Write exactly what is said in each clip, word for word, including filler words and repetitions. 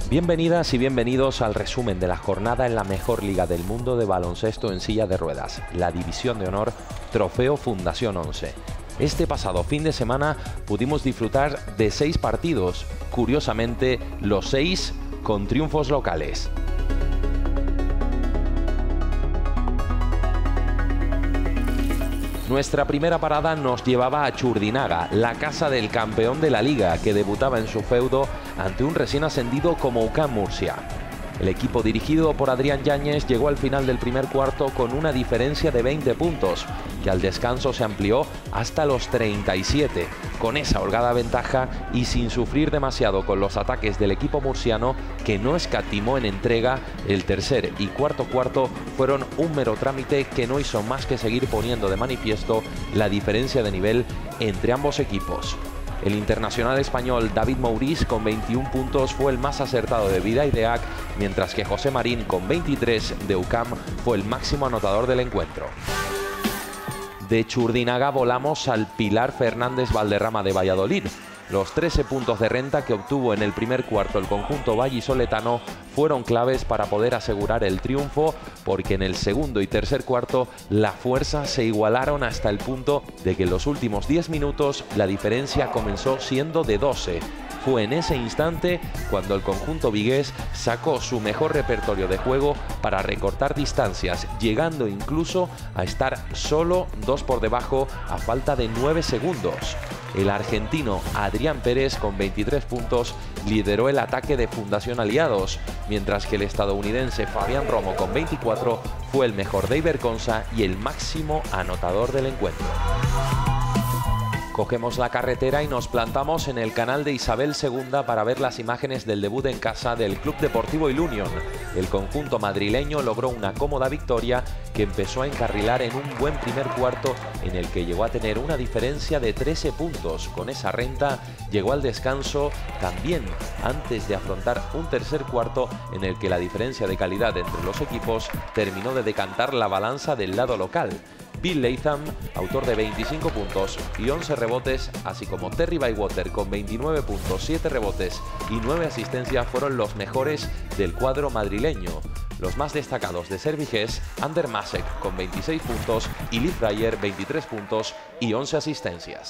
Bienvenidas y bienvenidos al resumen de la jornada en la mejor liga del mundo de baloncesto en silla de ruedas, la División de Honor Trofeo Fundación once. Este pasado fin de semana pudimos disfrutar de seis partidos, curiosamente los seis con triunfos locales. Nuestra primera parada nos llevaba a Churdinaga, la casa del campeón de la liga, que debutaba en su feudo ante un recién ascendido como U C A M Murcia. El equipo dirigido por Adrián Yáñez llegó al final del primer cuarto con una diferencia de veinte puntos, que al descanso se amplió hasta los treinta y siete. Con esa holgada ventaja y sin sufrir demasiado con los ataques del equipo murciano, que no escatimó en entrega, el tercer y cuarto cuarto fueron un mero trámite que no hizo más que seguir poniendo de manifiesto la diferencia de nivel entre ambos equipos. El internacional español David Mouriz con veintiún puntos fue el más acertado de Bidaï, mientras que José Marín con veintitrés de U C A M fue el máximo anotador del encuentro. De Churdinaga volamos al Pilar Fernández Valderrama de Valladolid. Los trece puntos de renta que obtuvo en el primer cuarto el conjunto vallisoletano fueron claves para poder asegurar el triunfo, porque en el segundo y tercer cuarto la fuerza se igualaron hasta el punto de que en los últimos diez minutos la diferencia comenzó siendo de doce. Fue en ese instante cuando el conjunto vigués sacó su mejor repertorio de juego para recortar distancias, llegando incluso a estar solo dos por debajo a falta de nueve segundos. El argentino Adrián Pérez con veintitrés puntos lideró el ataque de Fundación Aliados, mientras que el estadounidense Fabián Romo con veinticuatro fue el mejor de Iberconsa y el máximo anotador del encuentro. Cogemos la carretera y nos plantamos en el canal de Isabel segunda para ver las imágenes del debut en casa del Club Deportivo Ilunion. El conjunto madrileño logró una cómoda victoria que empezó a encarrilar en un buen primer cuarto en el que llegó a tener una diferencia de trece puntos. Con esa renta llegó al descanso también antes de afrontar un tercer cuarto en el que la diferencia de calidad entre los equipos terminó de decantar la balanza del lado local. Bill Latham, autor de veinticinco puntos y once rebotes, así como Terry Bywater con veintinueve puntos, siete rebotes y nueve asistencias fueron los mejores del cuadro madrileño. Los más destacados de Servigés, Ander Masek con veintiséis puntos y Liv Breyer veintitrés puntos y once asistencias.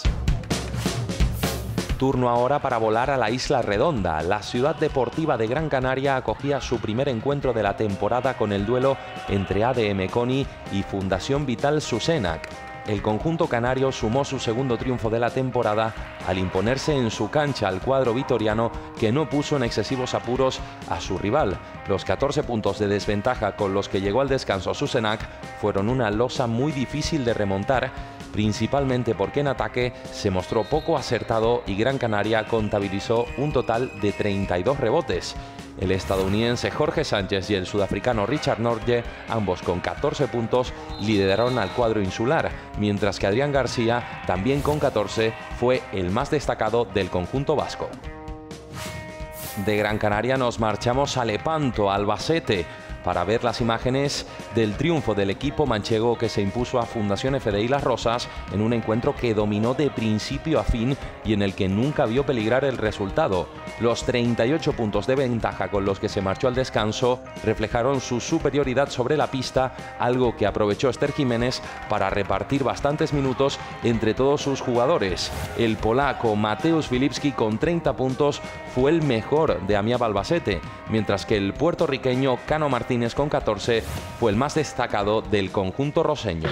Turno ahora para volar a la Isla Redonda. La ciudad deportiva de Gran Canaria acogía su primer encuentro de la temporada con el duelo entre A D M Coni y Fundación Vital Susenac. El conjunto canario sumó su segundo triunfo de la temporada al imponerse en su cancha al cuadro vitoriano, que no puso en excesivos apuros a su rival. Los catorce puntos de desventaja con los que llegó al descanso Susenac fueron una losa muy difícil de remontar, principalmente porque en ataque se mostró poco acertado y Gran Canaria contabilizó un total de treinta y dos rebotes. El estadounidense Jorge Sánchez y el sudafricano Richard Norge, ambos con catorce puntos, lideraron al cuadro insular, mientras que Adrián García, también con catorce, fue el más destacado del conjunto vasco. De Gran Canaria nos marchamos a Lepanto, Albacete, para ver las imágenes del triunfo del equipo manchego que se impuso a Fundación F D I Las Rosas en un encuentro que dominó de principio a fin y en el que nunca vio peligrar el resultado. Los treinta y ocho puntos de ventaja con los que se marchó al descanso reflejaron su superioridad sobre la pista, algo que aprovechó Esther Jiménez para repartir bastantes minutos entre todos sus jugadores. El polaco Mateusz Filipski con treinta puntos fue el mejor de Amiab Albacete, mientras que el puertorriqueño Cano Martínez con catorce fue el más destacado del conjunto roseño.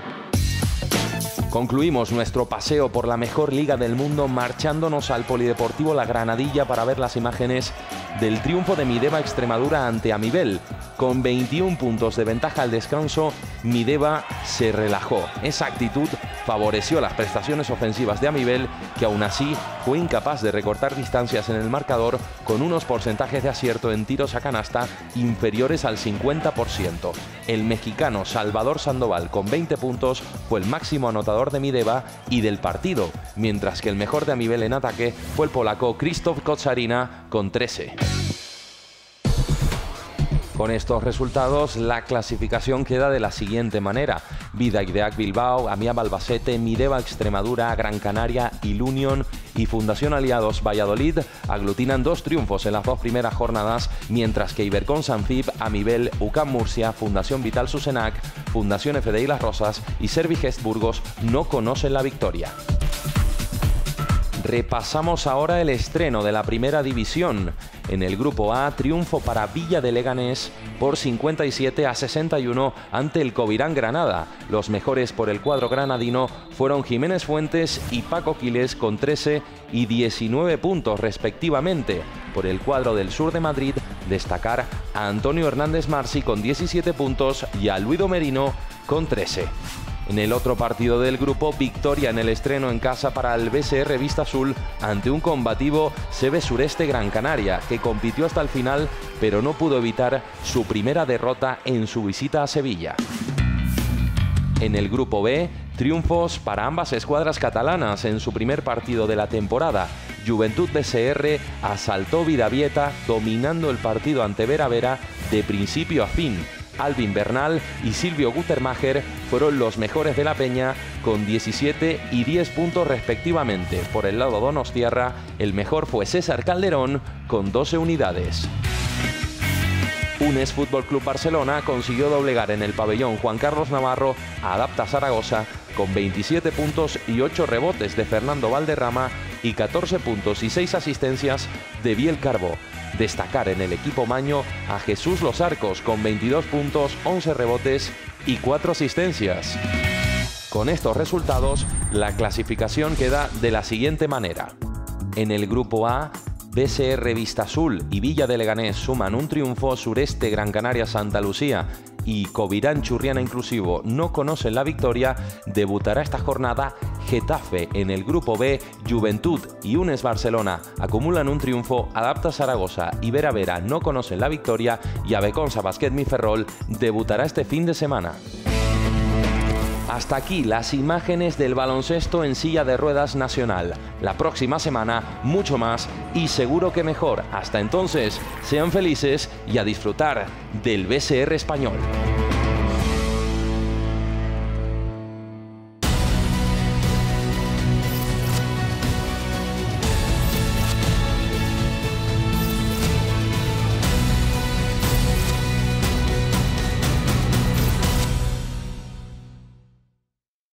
Concluimos nuestro paseo por la mejor liga del mundo marchándonos al Polideportivo La Granadilla para ver las imágenes del triunfo de Mideva Extremadura ante Amibel. Con veintiún puntos de ventaja al descanso, Mideva se relajó. Esa actitud favoreció las prestaciones ofensivas de Amibel, que aún así fue incapaz de recortar distancias en el marcador con unos porcentajes de acierto en tiros a canasta inferiores al cincuenta por ciento. El mexicano Salvador Sandoval con veinte puntos fue el máximo anotador de Mideva y del partido, mientras que el mejor de Amibel en ataque fue el polaco Krzysztof Koczarina con trece. Con estos resultados, la clasificación queda de la siguiente manera: Bidaï Bilbao, Amiab Albacete, Mideva Extremadura, Gran Canaria, Ilunion y Fundación Aliados Valladolid aglutinan dos triunfos en las dos primeras jornadas, mientras que Ibercon Sanfib, Amibel, U C A M Murcia, Fundación Vital Susenac, Fundación F D I Las Rosas y Servigest Burgos no conocen la victoria. Repasamos ahora el estreno de la primera división. En el grupo A, triunfo para Villa de Leganés por cincuenta y siete a sesenta y uno ante el Covirán Granada. Los mejores por el cuadro granadino fueron Jiménez Fuentes y Paco Quiles con trece y diecinueve puntos respectivamente. Por el cuadro del sur de Madrid, destacar a Antonio Hernández Marsi con diecisiete puntos y a Luido Merino con trece. En el otro partido del grupo, victoria en el estreno en casa para el B S R Vista Azul ante un combativo C B Sureste Gran Canaria, que compitió hasta el final, pero no pudo evitar su primera derrota en su visita a Sevilla. En el grupo B, triunfos para ambas escuadras catalanas en su primer partido de la temporada. Juventud B S R asaltó Vidavieta, dominando el partido ante Vera Vera de principio a fin. Alvin Bernal y Silvio Gutermacher fueron los mejores de la peña con diecisiete y diez puntos respectivamente. Por el lado donostiarra, el mejor fue César Calderón con doce unidades. Unes Fútbol Club Barcelona consiguió doblegar en el pabellón Juan Carlos Navarro a Adapta Zaragoza con veintisiete puntos y ocho rebotes de Fernando Valderrama y catorce puntos y seis asistencias de Biel Carbó. Destacar en el equipo maño a Jesús Los Arcos con veintidós puntos, once rebotes y cuatro asistencias. Con estos resultados, la clasificación queda de la siguiente manera. En el grupo A, B S R Vista Azul y Villa de Leganés suman un triunfo, Sureste Gran Canaria Santa Lucía y Covirán Churriana Inclusivo no conocen la victoria. Debutará esta jornada Getafe. En el grupo B, Juventud y Unes Barcelona acumulan un triunfo, Adapta Zaragoza y Vera Vera no conocen la victoria y Aveconsa Basquet Mi Ferrol debutará este fin de semana. Hasta aquí las imágenes del baloncesto en silla de ruedas nacional. La próxima semana, mucho más y seguro que mejor. Hasta entonces, sean felices y a disfrutar del B S R español.